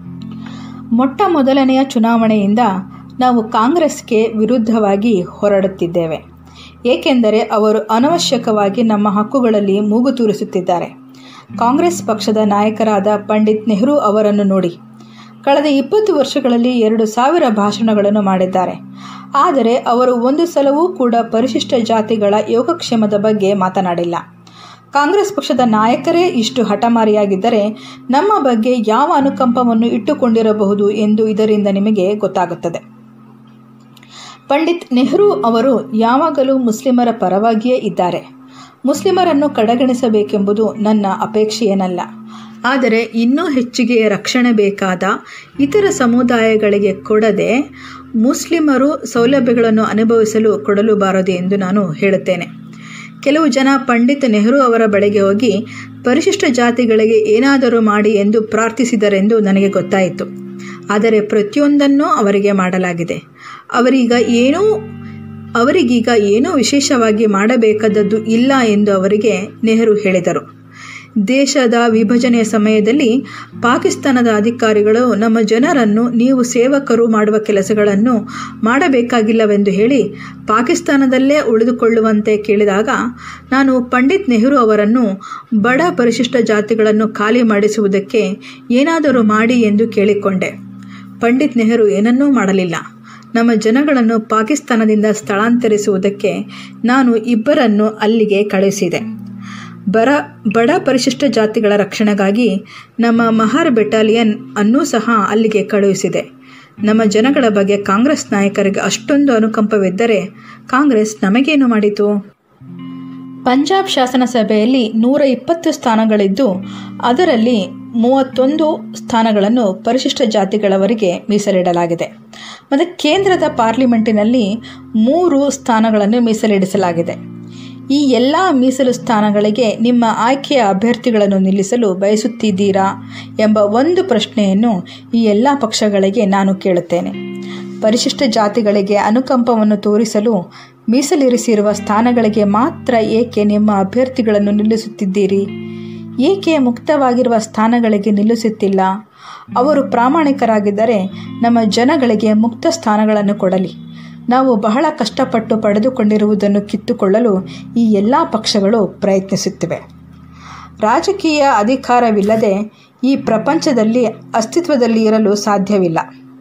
ಮೊಟ್ಟ ಮೊದಲನೆಯ ಚುನಾವಣೆಯಿಂದ ನಾವು ಕಾಂಗ್ರೆಸ್ಗೆ ವಿರುದ್ಧವಾಗಿ ಹೋರಾಡುತ್ತಿದ್ದೇವೆ. ಏಕೆಂದರೆ ಅವರು ಅನವಶ್ಯಕವಾಗಿ ನಮ್ಮ ಹಕ್ಕುಗಳಲ್ಲಿ ಮೂಗು ತೂರಿಸುತ್ತಿದ್ದಾರೆ. ಕಾಂಗ್ರೆಸ್ ಪಕ್ಷದ ನಾಯಕರಾದ ಪಂಡಿತ್ ನೆಹರು ಅವರನ್ನು ನೋಡಿ. ಕಳೆದ ಇಪ್ಪತ್ತು ವರ್ಷಗಳಲ್ಲಿ ಎರಡು ಸಾವಿರ ಭಾಷಣಗಳನ್ನು ಮಾಡಿದ್ದಾರೆ. ಆದರೆ ಅವರು ಒಂದು ಸಲವೂ ಕೂಡ ಪರಿಶಿಷ್ಟ ಜಾತಿಗಳ ಯೋಗಕ್ಷೇಮದ ಬಗ್ಗೆ ಮಾತನಾಡಿಲ್ಲ. ಕಾಂಗ್ರೆಸ್ ಪಕ್ಷದ ನಾಯಕರೇ ಇಷ್ಟು ಹಠಮಾರಿಯಾಗಿದ್ದರೆ ನಮ್ಮ ಬಗ್ಗೆ ಯಾವ ಅನುಕಂಪವನ್ನು ಇಟ್ಟುಕೊಂಡಿರಬಹುದು ಎಂದು ಇದರಿಂದ ನಿಮಗೆ ಗೊತ್ತಾಗುತ್ತದೆ. ಪಂಡಿತ್ ನೆಹರು ಅವರು ಯಾವಾಗಲೂ ಮುಸ್ಲಿಮರ ಪರವಾಗಿಯೇ ಇದ್ದಾರೆ. ಮುಸ್ಲಿಮರನ್ನು ಕಡೆಗಣಿಸಬೇಕೆಂಬುದು ನನ್ನ ಅಪೇಕ್ಷೆಯೇನಲ್ಲ. ಆದರೆ ಇನ್ನೂ ಹೆಚ್ಚಿಗೆ ರಕ್ಷಣೆ ಬೇಕಾದ ಇತರ ಸಮುದಾಯಗಳಿಗೆ ಕೊಡದೆ ಮುಸ್ಲಿಮರು ಸೌಲಭ್ಯಗಳನ್ನು ಅನುಭವಿಸಲು ಕೊಡಲು ಬಾರದು ಎಂದು ನಾನು ಹೇಳುತ್ತೇನೆ. ಕೆಲವು ಜನ ಪಂಡಿತ್ ನೆಹರು ಅವರ ಬಳಿಗೆ ಹೋಗಿ ಪರಿಶಿಷ್ಟ ಜಾತಿಗಳಿಗೆ ಏನಾದರೂ ಮಾಡಿ ಎಂದು ಪ್ರಾರ್ಥಿಸಿದರೆಂದು ನನಗೆ ಗೊತ್ತಾಯಿತು. ಆದರೆ ಪ್ರತಿಯೊಂದನ್ನೂ ಅವರಿಗೆ ಮಾಡಲಾಗಿದೆ. ಅವರೀಗ ಏನೂ ಅವರಿಗೀಗ ಏನೂ ವಿಶೇಷವಾಗಿ ಮಾಡಬೇಕಾದದ್ದು ಇಲ್ಲ ಎಂದು ಅವರಿಗೆ ನೆಹರು ಹೇಳಿದರು. ದೇಶದ ವಿಭಜನೆಯ ಸಮಯದಲ್ಲಿ ಪಾಕಿಸ್ತಾನದ ಅಧಿಕಾರಿಗಳು ನಮ್ಮ ಜನರನ್ನು ನೀವು ಸೇವಕರು ಮಾಡುವ ಕೆಲಸಗಳನ್ನು ಮಾಡಬೇಕಾಗಿಲ್ಲವೆಂದು ಹೇಳಿ ಪಾಕಿಸ್ತಾನದಲ್ಲೇ ಉಳಿದುಕೊಳ್ಳುವಂತೆ ಕೇಳಿದಾಗ ನಾನು ಪಂಡಿತ್ ನೆಹರು ಅವರನ್ನು ಬಡ ಪರಿಶಿಷ್ಟ ಜಾತಿಗಳನ್ನು ಖಾಲಿ ಮಾಡಿಸುವುದಕ್ಕೆ ಏನಾದರೂ ಮಾಡಿ ಎಂದು ಕೇಳಿಕೊಂಡೆ. ಪಂಡಿತ್ ನೆಹರು ಏನನ್ನೂ ಮಾಡಲಿಲ್ಲ. ನಮ್ಮ ಜನಗಳನ್ನು ಪಾಕಿಸ್ತಾನದಿಂದ ಸ್ಥಳಾಂತರಿಸುವುದಕ್ಕೆ ನಾನು ಇಬ್ಬರನ್ನು ಅಲ್ಲಿಗೆ ಕಳುಹಿಸಿದೆ. ಬರ ಬಡ ಪರಿಶಿಷ್ಟ ಜಾತಿಗಳ ರಕ್ಷಣೆಗಾಗಿ ನಮ್ಮ ಮಹಾರ್ ಬೆಟಾಲಿಯನ್ ಅನ್ನೂ ಸಹ ಅಲ್ಲಿಗೆ ಕಳುಹಿಸಿದೆ. ನಮ್ಮ ಜನಗಳ ಬಗ್ಗೆ ಕಾಂಗ್ರೆಸ್ ನಾಯಕರಿಗೆ ಅಷ್ಟೊಂದು ಅನುಕಂಪವಿದ್ದರೆ ಕಾಂಗ್ರೆಸ್ ನಮಗೇನು ಮಾಡಿತು? ಪಂಜಾಬ್ ಶಾಸನ ಸಭೆಯಲ್ಲಿ ನೂರ ಇಪ್ಪತ್ತು ಸ್ಥಾನಗಳಿದ್ದು ಅದರಲ್ಲಿ ಮೂವತ್ತೊಂದು ಸ್ಥಾನಗಳನ್ನು ಪರಿಶಿಷ್ಟ ಜಾತಿಗಳವರಿಗೆ ಮೀಸಲಿಡಲಾಗಿದೆ. ಮತ್ತು ಕೇಂದ್ರದ ಪಾರ್ಲಿಮೆಂಟಿನಲ್ಲಿ ಮೂರು ಸ್ಥಾನಗಳನ್ನು ಮೀಸಲಿಡಿಸಲಾಗಿದೆ. ಈ ಎಲ್ಲ ಮೀಸಲು ಸ್ಥಾನಗಳಿಗೆ ನಿಮ್ಮ ಆಯ್ಕೆಯ ಅಭ್ಯರ್ಥಿಗಳನ್ನು ನಿಲ್ಲಿಸಲು ಬಯಸುತ್ತಿದ್ದೀರಾ ಎಂಬ ಒಂದು ಪ್ರಶ್ನೆಯನ್ನು ಈ ಎಲ್ಲ ಪಕ್ಷಗಳಿಗೆ ನಾನು ಕೇಳುತ್ತೇನೆ. ಪರಿಶಿಷ್ಟ ಜಾತಿಗಳಿಗೆ ಅನುಕಂಪವನ್ನು ತೋರಿಸಲು ಮೀಸಲಿರಿಸಿರುವ ಸ್ಥಾನಗಳಿಗೆ ಮಾತ್ರ ಏಕೆ ನಿಮ್ಮ ಅಭ್ಯರ್ಥಿಗಳನ್ನು ನಿಲ್ಲಿಸುತ್ತಿದ್ದೀರಿ? ಏಕೆ ಮುಕ್ತವಾಗಿರುವ ಸ್ಥಾನಗಳಿಗೆ ನಿಲ್ಲಿಸುತ್ತಿಲ್ಲ? ಅವರು ಪ್ರಾಮಾಣಿಕರಾಗಿದ್ದರೆ ನಮ್ಮ ಜನಗಳಿಗೆ ಮುಕ್ತ ಸ್ಥಾನಗಳನ್ನು ಕೊಡಲಿ. ನಾವು ಬಹಳ ಕಷ್ಟಪಟ್ಟು ಪಡೆದುಕೊಂಡಿರುವುದನ್ನು ಕಿತ್ತುಕೊಳ್ಳಲು ಈ ಎಲ್ಲ ಪಕ್ಷಗಳು ಪ್ರಯತ್ನಿಸುತ್ತಿವೆ. ರಾಜಕೀಯ ಅಧಿಕಾರವಿಲ್ಲದೆ ಈ ಪ್ರಪಂಚದಲ್ಲಿ ಅಸ್ತಿತ್ವದಲ್ಲಿ ಇರಲು ಸಾಧ್ಯವಿಲ್ಲ.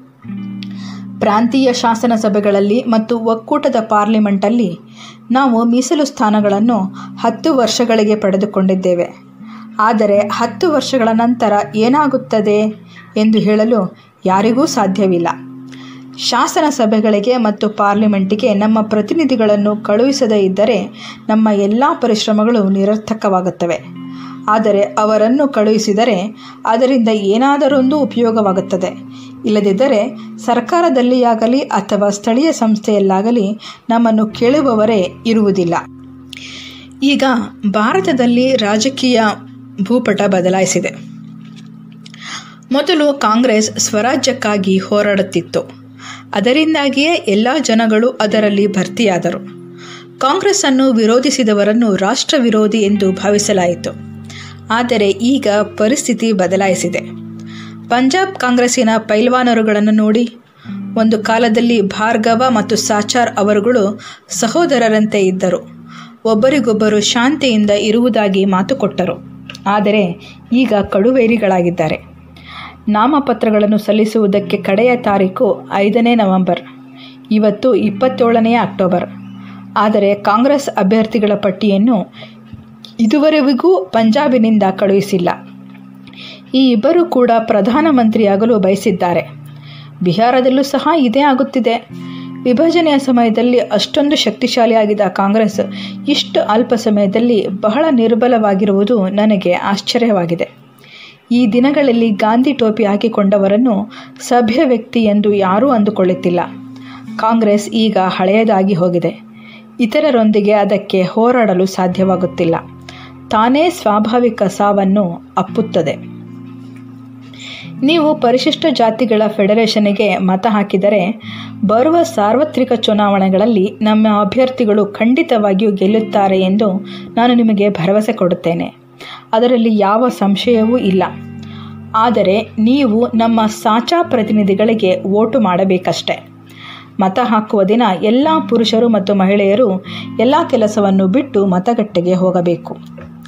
ಪ್ರಾಂತೀಯ ಶಾಸನ ಸಭೆಗಳಲ್ಲಿ ಮತ್ತು ಒಕ್ಕೂಟದ ಪಾರ್ಲಿಮೆಂಟಲ್ಲಿ ನಾವು ಮೀಸಲು ಸ್ಥಾನಗಳನ್ನು ಹತ್ತು ವರ್ಷಗಳಿಗೆ ಪಡೆದುಕೊಂಡಿದ್ದೇವೆ. ಆದರೆ ಹತ್ತು ವರ್ಷಗಳ ನಂತರ ಏನಾಗುತ್ತದೆ ಎಂದು ಹೇಳಲು ಯಾರಿಗೂ ಸಾಧ್ಯವಿಲ್ಲ. ಶಾಸನ ಸಭೆಗಳಿಗೆ ಮತ್ತು ಪಾರ್ಲಿಮೆಂಟಿಗೆ ನಮ್ಮ ಪ್ರತಿನಿಧಿಗಳನ್ನು ಕಳುಹಿಸದೇ ಇದ್ದರೆ ನಮ್ಮ ಎಲ್ಲ ಪರಿಶ್ರಮಗಳು ನಿರರ್ಥಕವಾಗುತ್ತವೆ. ಆದರೆ ಅವರನ್ನು ಕಳುಹಿಸಿದರೆ ಅದರಿಂದ ಏನಾದರೊಂದು ಉಪಯೋಗವಾಗುತ್ತದೆ. ಇಲ್ಲದಿದ್ದರೆ ಸರ್ಕಾರದಲ್ಲಿಯಾಗಲಿ ಅಥವಾ ಸ್ಥಳೀಯ ಸಂಸ್ಥೆಯಲ್ಲಾಗಲಿ ನಮ್ಮನ್ನು ಕೇಳುವವರೇ ಇರುವುದಿಲ್ಲ. ಈಗ ಭಾರತದಲ್ಲಿ ರಾಜಕೀಯ ಭೂಪಟ ಬದಲಾಯಿಸಿದೆ. ಮೊದಲು ಕಾಂಗ್ರೆಸ್ ಸ್ವರಾಜ್ಯಕ್ಕಾಗಿ ಹೋರಾಡುತ್ತಿತ್ತು. ಅದರಿಂದಾಗಿಯೇ ಎಲ್ಲ ಜನಗಳು ಅದರಲ್ಲಿ ಭರ್ತಿಯಾದರು. ಕಾಂಗ್ರೆಸ್ಸನ್ನು ವಿರೋಧಿಸಿದವರನ್ನು ರಾಷ್ಟ್ರ ವಿರೋಧಿ ಎಂದು ಭಾವಿಸಲಾಯಿತು. ಆದರೆ ಈಗ ಪರಿಸ್ಥಿತಿ ಬದಲಾಯಿಸಿದೆ. ಪಂಜಾಬ್ ಕಾಂಗ್ರೆಸ್ಸಿನ ಪೈಲ್ವಾನರುಗಳನ್ನು ನೋಡಿ. ಒಂದು ಕಾಲದಲ್ಲಿ ಭಾರ್ಗವ ಮತ್ತು ಸಾಚಾರ್ ಅವರುಗಳು ಸಹೋದರರಂತೆ ಇದ್ದರು. ಒಬ್ಬರಿಗೊಬ್ಬರು ಶಾಂತಿಯಿಂದ ಇರುವುದಾಗಿ ಮಾತು ಕೊಟ್ಟರು. ಆದರೆ ಈಗ ಕಡುವೈರಿಗಳಾಗಿದ್ದಾರೆ. ನಾಮಪತ್ರಗಳನ್ನು ಸಲ್ಲಿಸುವುದಕ್ಕೆ ಕಡೆಯ ತಾರೀಕು ಐದನೇ ನವೆಂಬರ್. ಇವತ್ತು ಇಪ್ಪತ್ತೇಳನೆಯ ಅಕ್ಟೋಬರ್. ಆದರೆ ಕಾಂಗ್ರೆಸ್ ಅಭ್ಯರ್ಥಿಗಳ ಪಟ್ಟಿಯನ್ನು ಇದುವರೆವಿಗೂ ಪಂಜಾಬಿನಿಂದ ಕಳುಹಿಸಿಲ್ಲ. ಈ ಇಬ್ಬರು ಕೂಡ ಪ್ರಧಾನಮಂತ್ರಿಯಾಗಲು ಬಯಸಿದ್ದಾರೆ. ಬಿಹಾರದಲ್ಲೂ ಸಹ ಇದೇ ಆಗುತ್ತಿದೆ. ವಿಭಜನೆಯ ಸಮಯದಲ್ಲಿ ಅಷ್ಟೊಂದು ಶಕ್ತಿಶಾಲಿಯಾಗಿದ್ದ ಕಾಂಗ್ರೆಸ್ ಇಷ್ಟು ಅಲ್ಪ ಸಮಯದಲ್ಲಿ ಬಹಳ ನಿರ್ಬಲವಾಗಿರುವುದು ನನಗೆ ಆಶ್ಚರ್ಯವಾಗಿದೆ. ಈ ದಿನಗಳಲ್ಲಿ ಗಾಂಧಿ ಟೋಪಿ ಹಾಕಿಕೊಂಡವರನ್ನು ಸಭ್ಯ ವ್ಯಕ್ತಿ ಎಂದು ಯಾರೂ ಅಂದುಕೊಳ್ಳುತ್ತಿಲ್ಲ. ಕಾಂಗ್ರೆಸ್ ಈಗ ಹಳೆಯದಾಗಿ ಹೋಗಿದೆ. ಇತರರೊಂದಿಗೆ ಅದಕ್ಕೆ ಹೋರಾಡಲು ಸಾಧ್ಯವಾಗುತ್ತಿಲ್ಲ. ತಾನೇ ಸ್ವಾಭಾವಿಕ ಸಾವನ್ನು ಅಪ್ಪುತ್ತದೆ. ನೀವು ಪರಿಶಿಷ್ಟ ಜಾತಿಗಳ ಫೆಡರೇಷನ್ಗೆ ಮತ ಹಾಕಿದರೆ ಬರುವ ಸಾರ್ವತ್ರಿಕ ಚುನಾವಣೆಗಳಲ್ಲಿ ನಮ್ಮ ಅಭ್ಯರ್ಥಿಗಳು ಖಂಡಿತವಾಗಿಯೂ ಗೆಲ್ಲುತ್ತಾರೆ ಎಂದು ನಾನು ನಿಮಗೆ ಭರವಸೆ ಕೊಡುತ್ತೇನೆ. ಅದರಲ್ಲಿ ಯಾವ ಸಂಶಯವೂ ಇಲ್ಲ. ಆದರೆ ನೀವು ನಮ್ಮ ಸಾಚಾ ಪ್ರತಿನಿಧಿಗಳಿಗೆ ವೋಟು ಮಾಡಬೇಕಷ್ಟೆ. ಮತ ಹಾಕುವ ದಿನ ಎಲ್ಲ ಪುರುಷರು ಮತ್ತು ಮಹಿಳೆಯರು ಎಲ್ಲ ಕೆಲಸವನ್ನು ಬಿಟ್ಟು ಮತಗಟ್ಟೆಗೆ ಹೋಗಬೇಕು.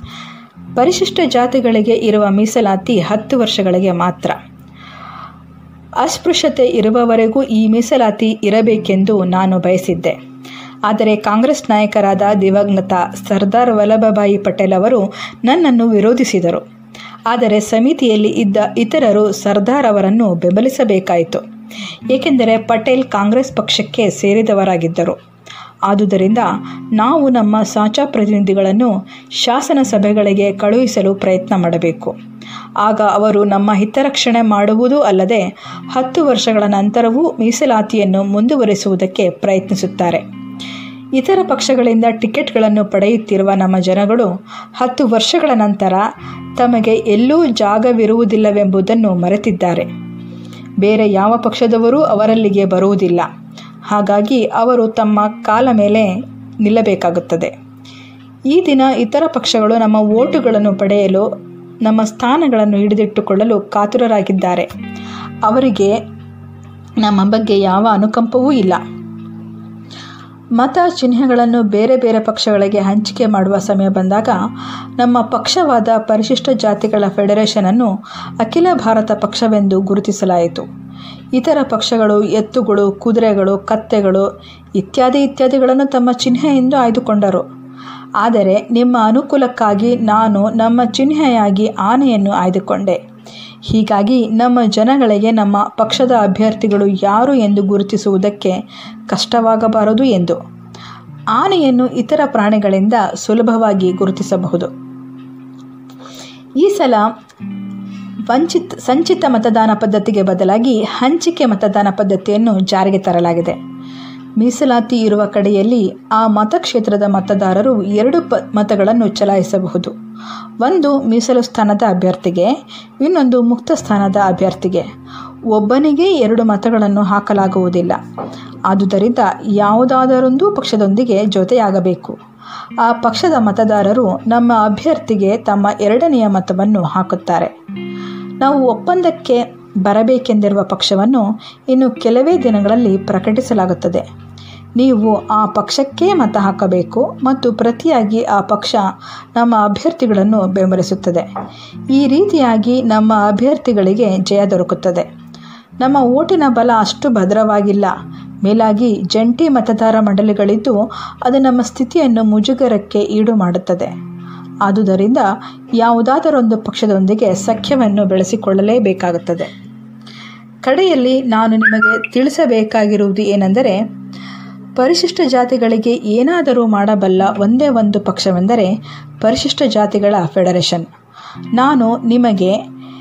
ಪರಿಶಿಷ್ಟ ಜಾತಿಗಳಿಗೆ ಇರುವ ಮೀಸಲಾತಿ ಹತ್ತು ವರ್ಷಗಳಿಗೆ ಮಾತ್ರ. ಅಸ್ಪೃಶ್ಯತೆ ಇರುವವರೆಗೂ ಈ ಮೀಸಲಾತಿ ಇರಬೇಕೆಂದು ನಾನು ಬಯಸಿದ್ದೆ. ಆದರೆ ಕಾಂಗ್ರೆಸ್ ನಾಯಕರಾದ ದಿವಂಗತ ಸರ್ದಾರ್ ವಲ್ಲಭಭಾಯಿ ಪಟೇಲ್ ಅವರು ನನ್ನನ್ನು ವಿರೋಧಿಸಿದರು. ಆದರೆ ಸಮಿತಿಯಲ್ಲಿ ಇದ್ದ ಇತರರು ಸರ್ದಾರ್ ಅವರನ್ನು ಬೆಂಬಲಿಸಬೇಕಾಯಿತು, ಏಕೆಂದರೆ ಪಟೇಲ್ ಕಾಂಗ್ರೆಸ್ ಪಕ್ಷಕ್ಕೆ ಸೇರಿದವರಾಗಿದ್ದರು. ಆದುದರಿಂದ ನಾವು ನಮ್ಮ ಸಾಚಾ ಪ್ರತಿನಿಧಿಗಳನ್ನು ಶಾಸನ ಸಭೆಗಳಿಗೆ ಕಳುಹಿಸಲು ಪ್ರಯತ್ನ ಮಾಡಬೇಕು. ಆಗ ಅವರು ನಮ್ಮ ಹಿತರಕ್ಷಣೆ ಮಾಡುವುದೂ ಅಲ್ಲದೆ ಹತ್ತು ವರ್ಷಗಳ ನಂತರವೂ ಮೀಸಲಾತಿಯನ್ನು ಮುಂದುವರಿಸುವುದಕ್ಕೆ ಪ್ರಯತ್ನಿಸುತ್ತಾರೆ. ಇತರ ಪಕ್ಷಗಳಿಂದ ಟಿಕೆಟ್ಗಳನ್ನು ಪಡೆಯುತ್ತಿರುವ ನಮ್ಮ ಜನಗಳು ಹತ್ತು ವರ್ಷಗಳ ನಂತರ ತಮಗೆ ಎಲ್ಲೂ ಜಾಗವಿರುವುದಿಲ್ಲವೆಂಬುದನ್ನು ಮರೆತಿದ್ದಾರೆ. ಬೇರೆ ಯಾವ ಪಕ್ಷದವರೂ ಅವರಲ್ಲಿಗೆ ಬರುವುದಿಲ್ಲ. ಹಾಗಾಗಿ ಅವರು ತಮ್ಮ ಕಾಲ ಮೇಲೆ ನಿಲ್ಲಬೇಕಾಗುತ್ತದೆ. ಈ ದಿನ ಇತರ ಪಕ್ಷಗಳು ನಮ್ಮ ಓಟುಗಳನ್ನು ಪಡೆಯಲು, ನಮ್ಮ ಸ್ಥಾನಗಳನ್ನು ಹಿಡಿದಿಟ್ಟುಕೊಳ್ಳಲು ಕಾತುರರಾಗಿದ್ದಾರೆ. ಅವರಿಗೆ ನಮ್ಮ ಬಗ್ಗೆ ಯಾವ ಅನುಕಂಪವೂ ಇಲ್ಲ. ಮತ ಚಿಹ್ನೆಗಳನ್ನು ಬೇರೆ ಬೇರೆ ಪಕ್ಷಗಳಿಗೆ ಹಂಚಿಕೆ ಮಾಡುವ ಸಮಯ ಬಂದಾಗ ನಮ್ಮ ಪಕ್ಷವಾದ ಪರಿಶಿಷ್ಟ ಜಾತಿಗಳ ಫೆಡರೇಷನನ್ನು ಅಖಿಲ ಭಾರತ ಪಕ್ಷವೆಂದು ಗುರುತಿಸಲಾಯಿತು. ಇತರ ಪಕ್ಷಗಳು ಎತ್ತುಗಳು, ಕುದುರೆಗಳು, ಕತ್ತೆಗಳು ಇತ್ಯಾದಿ ಇತ್ಯಾದಿಗಳನ್ನು ತಮ್ಮ ಚಿಹ್ನೆಯೆಂದು ಆಯ್ದುಕೊಂಡರು. ಆದರೆ ನಿಮ್ಮ ಅನುಕೂಲಕ್ಕಾಗಿ ನಾನು ನಮ್ಮ ಚಿಹ್ನೆಯಾಗಿ ಆನೆಯನ್ನು ಆಯ್ದುಕೊಂಡೆ. ಹೀಗಾಗಿ ನಮ್ಮ ಜನಗಳಿಗೆ ನಮ್ಮ ಪಕ್ಷದ ಅಭ್ಯರ್ಥಿಗಳು ಯಾರು ಎಂದು ಗುರುತಿಸುವುದಕ್ಕೆ ಕಷ್ಟವಾಗಬಾರದು ಎಂದು. ಆನೆಯನ್ನು ಇತರ ಪ್ರಾಣಿಗಳಿಂದ ಸುಲಭವಾಗಿ ಗುರುತಿಸಬಹುದು. ಈ ಸಲ ವಂಚಿತ್ ಸಂಚಿತ ಮತದಾನ ಪದ್ಧತಿಗೆ ಬದಲಾಗಿ ಹಂಚಿಕೆ ಮತದಾನ ಪದ್ಧತಿಯನ್ನು ಜಾರಿಗೆ ತರಲಾಗಿದೆ. ಮೀಸಲಾತಿ ಇರುವ ಕಡೆಯಲ್ಲಿ ಆ ಮತಕ್ಷೇತ್ರದ ಮತದಾರರು ಎರಡು ಪ ಮತಗಳನ್ನು ಚಲಾಯಿಸಬಹುದು. ಒಂದು ಮೀಸಲು ಸ್ಥಾನದ ಅಭ್ಯರ್ಥಿಗೆ, ಇನ್ನೊಂದು ಮುಕ್ತ ಸ್ಥಾನದ ಅಭ್ಯರ್ಥಿಗೆ. ಒಬ್ಬನಿಗೆ ಎರಡು ಮತಗಳನ್ನು ಹಾಕಲಾಗುವುದಿಲ್ಲ. ಆದುದರಿಂದ ಯಾವುದಾದರೊಂದು ಪಕ್ಷದೊಂದಿಗೆ ಜೊತೆಯಾಗಬೇಕು. ಆ ಪಕ್ಷದ ಮತದಾರರು ನಮ್ಮ ಅಭ್ಯರ್ಥಿಗೆ ತಮ್ಮ ಎರಡನೆಯ ಮತವನ್ನು ಹಾಕುತ್ತಾರೆ. ನಾವು ಒಪ್ಪಂದಕ್ಕೆ ಬರಬೇಕೆಂದಿರುವ ಪಕ್ಷವನ್ನು ಇನ್ನು ಕೆಲವೇ ದಿನಗಳಲ್ಲಿ ಪ್ರಕಟಿಸಲಾಗುತ್ತದೆ. ನೀವು ಆ ಪಕ್ಷಕ್ಕೆ ಮತ ಹಾಕಬೇಕು ಮತ್ತು ಪ್ರತಿಯಾಗಿ ಆ ಪಕ್ಷ ನಮ್ಮ ಅಭ್ಯರ್ಥಿಗಳನ್ನು ಬೆಂಬಲಿಸುತ್ತದೆ. ಈ ರೀತಿಯಾಗಿ ನಮ್ಮ ಅಭ್ಯರ್ಥಿಗಳಿಗೆ ಜಯ ದೊರಕುತ್ತದೆ. ನಮ್ಮ ಓಟಿನ ಬಲ ಅಷ್ಟು ಭದ್ರವಾಗಿಲ್ಲ. ಮೇಲಾಗಿ ಜಂಟಿ ಮತದಾರ ಮಂಡಳಿಗಳಿದ್ದು ಅದು ನಮ್ಮ ಸ್ಥಿತಿಯನ್ನು ಮುಜುಗರಕ್ಕೆ ಈಡು ಮಾಡುತ್ತದೆ. ಆದುದರಿಂದ ಯಾವುದಾದರೊಂದು ಪಕ್ಷದೊಂದಿಗೆ ಸಖ್ಯವನ್ನು ಬೆಳೆಸಿಕೊಳ್ಳಲೇಬೇಕಾಗುತ್ತದೆ. ಕಡೆಯಲ್ಲಿ ನಾನು ನಿಮಗೆ ತಿಳಿಸಬೇಕಾಗಿರುವುದು ಏನೆಂದರೆ, ಪರಿಶಿಷ್ಟ ಜಾತಿಗಳಿಗೆ ಏನಾದರೂ ಮಾಡಬಲ್ಲ ಒಂದೇ ಒಂದು ಪಕ್ಷವೆಂದರೆ ಪರಿಶಿಷ್ಟ ಜಾತಿಗಳ ಫೆಡರೇಷನ್. ನಾನು ನಿಮಗೆ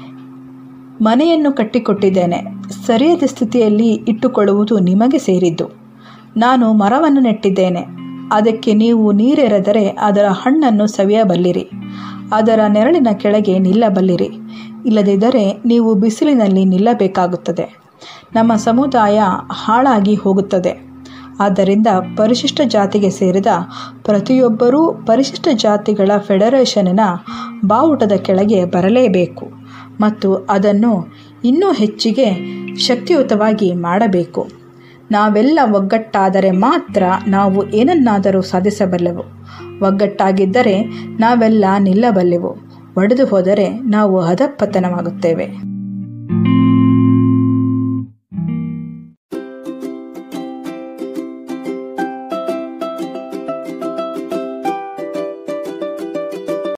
ಮನೆಯನ್ನು ಕಟ್ಟಿಕೊಟ್ಟಿದ್ದೇನೆ. ಸರಿಯಾದ ಸ್ಥಿತಿಯಲ್ಲಿ ಇಟ್ಟುಕೊಳ್ಳುವುದು ನಿಮಗೆ ಸೇರಿದ್ದು. ನಾನು ಮರವನ್ನು ನೆಟ್ಟಿದ್ದೇನೆ. ಅದಕ್ಕೆ ನೀವು ನೀರೆರೆದರೆ ಅದರ ಹಣ್ಣನ್ನು ಸವಿಯಬಲ್ಲಿರಿ, ಅದರ ನೆರಳಿನ ಕೆಳಗೆ ನಿಲ್ಲಬಲ್ಲಿರಿ. ಇಲ್ಲದಿದ್ದರೆ ನೀವು ಬಿಸಿಲಿನಲ್ಲಿ ನಿಲ್ಲಬೇಕಾಗುತ್ತದೆ. ನಮ್ಮ ಸಮುದಾಯ ಹಾಳಾಗಿ ಹೋಗುತ್ತದೆ. ಆದ್ದರಿಂದ ಪರಿಶಿಷ್ಟ ಜಾತಿಗೆ ಸೇರಿದ ಪ್ರತಿಯೊಬ್ಬರೂ ಪರಿಶಿಷ್ಟ ಜಾತಿಗಳ ಫೆಡರೇಷನಿನ ಬಾವುಟದ ಕೆಳಗೆ ಬರಲೇಬೇಕು ಮತ್ತು ಅದನ್ನು ಇನ್ನೂ ಹೆಚ್ಚಿಗೆ ಶಕ್ತಿಯುತವಾಗಿ ಮಾಡಬೇಕು. ನಾವೆಲ್ಲ ಒಗ್ಗಟ್ಟಾದರೆ ಮಾತ್ರ ನಾವು ಏನನ್ನಾದರೂ ಸಾಧಿಸಬಲ್ಲೆವು. ಒಗ್ಗಟ್ಟಾಗಿದ್ದರೆ ನಾವೆಲ್ಲ ನಿಲ್ಲಬಲ್ಲೆವು. ಒಡೆದು ಹೋದರೆ ನಾವು ಅಧಃಪತನವಾಗುತ್ತೇವೆ.